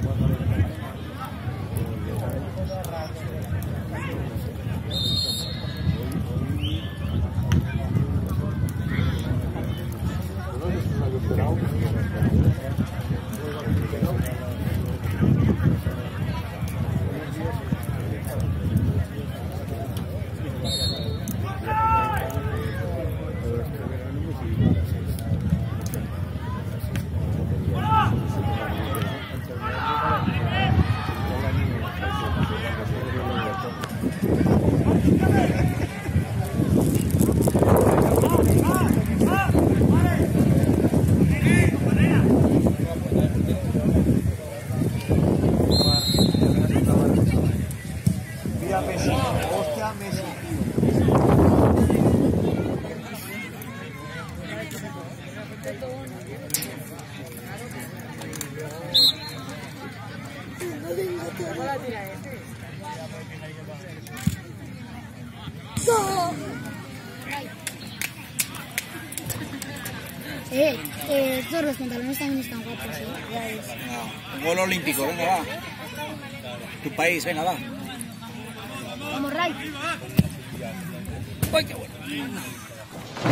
Todos los pantalones también están guapos, Un gol olímpico, venga, va. Tu país, venga, va. Vamos, Ray. ¡Ay, qué bueno!